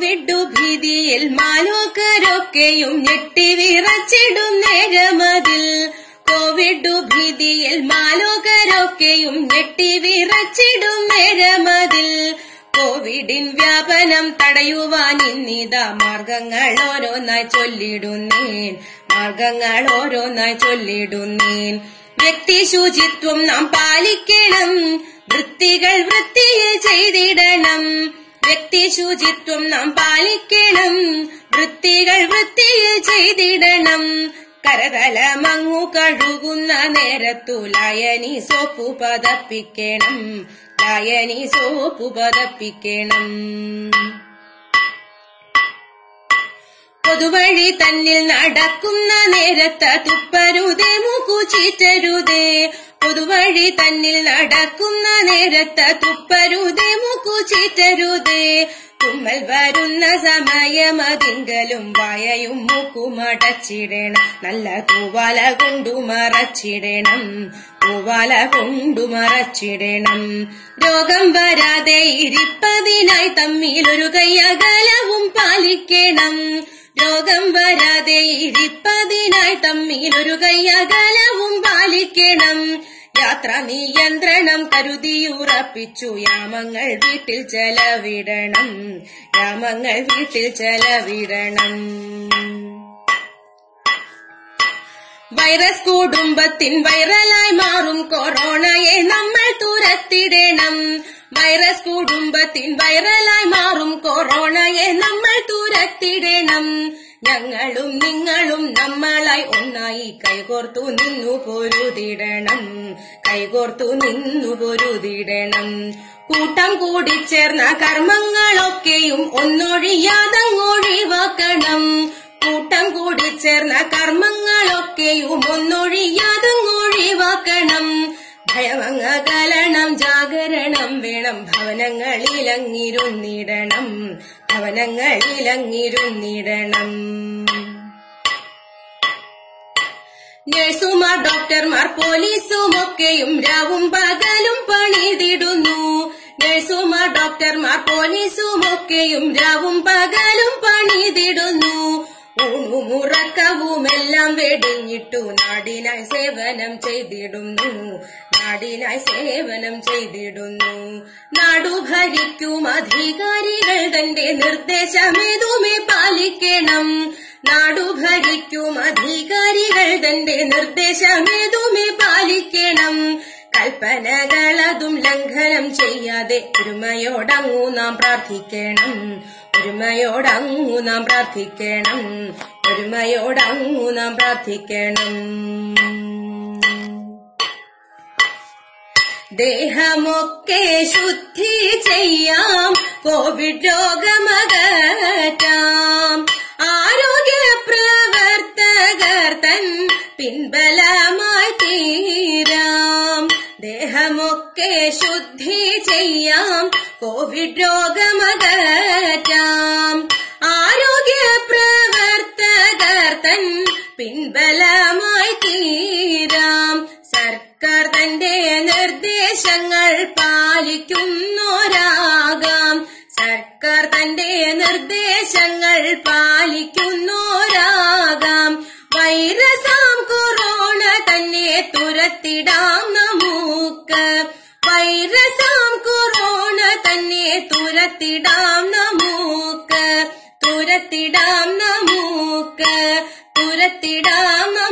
Covid ഭീതിയിൽ മാലോകരൊക്കെയും ഞെട്ടിവിറച്ചിടും നേരമതിൽ. Covid ഭീതിയിൽ മാലോകരൊക്കെയും ഞെട്ടിവിറച്ചിടും നേരമതിൽ. കോവിഡിൻ വ്യാപനം തടയുവാൻ ഇന്നിതാ മാർഗങ്ങൾ ഓരോന്നായി ചൊല്ലിടുന്നേൻ. വ്യക്തി ശുചിത്വം നാം പാലിക്കണം, വൃത്തികൾ വൃത്തിയിൽ ചെയ്തിടണം. വ്യക്തി ശുചിത്വം നാം പാലിക്കണം, വൃത്തികൾ വൃത്തിയിൽ ചെയ്തിടണം. കരതലമങ്ങു കഴുകുന്ന നേരത്തു ലായനി സോപ്പു പതപ്പിക്കണം. പൊതുവഴി തന്നിൽ നടക്കുന്ന നേരത്ത് തുപ്പരുതേ, മൂക്കുചീറ്റരുതേ. പൊതുവഴി തന്നിൽ നടക്കുന്ന നേരത്ത് തുപ്പരുതേ, മൂക്കുചീറ്റരുതേ. തുമ്മൽ വരുന്ന സമയമതിങ്കലും വായയും മൂക്കുമടച്ചിടണം. നല്ല തൂവാല കൊണ്ടു മറച്ചിടണം. രോഗം വരാതെ ഇരിപ്പതിനായി തമ്മിലൊരു കൈയകലവും പാലിക്കണം. രോഗം വരാതെ ഇരിപ്പതിനായി തമ്മിലൊരു കൈയകലവും പാലിക്കണം. യാത്രാ നിയന്ത്രണം കരുതിയുറപ്പിച്ചു യാമങ്ങൾ വീട്ടിൽ ചെലവിടണം. വൈറസ് കുടുംബത്തിൻ വൈറലായി മാറും കൊറോണയെ നമ്മൾ തുരത്തിടണം. വൈറസ് കുടുംബത്തിൻ വൈറലായി മാറും കൊറോണയെ നമ്മൾ തുരത്തിടണം. ഞങ്ങളും നിങ്ങളും നമ്മളായി ഒന്നായി കൈകോർത്തു നിന്നു പൊരുതിടണം. കൂട്ടം കൂടിച്ചേർന്ന കർമ്മങ്ങളൊക്കെയും ഒന്നൊഴിയാതങ്ങൊഴിവാക്കണം. കൂട്ടം കൂടിച്ചേർന്ന കർമ്മങ്ങളൊക്കെയും ഒന്നൊഴിയാതങ്ങൊഴിവാക്കണം. ഭയമങ്ങകലണം, ജാഗരണം വേണം. ഭവനങ്ങളിലങ്ങിരുന്നിടണം. നഴ്സുമാർ, ഡോക്ടർമാർ, പോലീസുമൊക്കെയും രാവും പകലും പണിതിടുന്നു. നഴ്സുമാർ, ഡോക്ടർമാർ, പോലീസുമൊക്കെയും രാവും പകലും പണിതിടുന്നു. ഊണുമുറക്കവുമെല്ലാം വെടിഞ്ഞിട്ടു നാടിനായി സേവനം ചെയ്തിടുന്നു. നാടു ഭരിക്കും അധികാരികൾ തന്റെ നിർദ്ദേശമേതുമേ പാലിക്കണം. നാടു ഭരിക്കും അധികാരികൾ തന്റെ നിർദ്ദേശമേതുമേ പാലിക്കണം. കൽപ്പനകളതും ലംഘനം ചെയ്യാതെ ഒരുമയോടങ്ങു നാം പ്രാർത്ഥിക്കണം. ദേഹമൊക്കെ ശുദ്ധി ചെയ്യാം, കോവിഡ് രോഗമകറ്റാം. ആരോഗ്യ പ്രവർത്തകർ തൻ പിൻബലമായി തീരാം. ദേഹമൊക്കെ ശുദ്ധി ചെയ്യാം, കോവിഡ് രോഗമകറ്റാം. ആരോഗ്യ പ്രവർത്തകർ തൻ പിൻബലമായി തീരാം. സർക്കാർ തന്റെ നിർദ്ദേശങ്ങൾ പാലിക്കുന്നോരാകാം. സർക്കാർ തന്റെ നിർദ്ദേശങ്ങൾ പാലിക്കുന്നോരാകാം. വൈറസാം കൊറോണ തന്നെ തുരത്തിടാം നമുക്ക്. വൈറസാം കൊറോണ തന്നെ തുരത്തിടാം നമുക്ക്.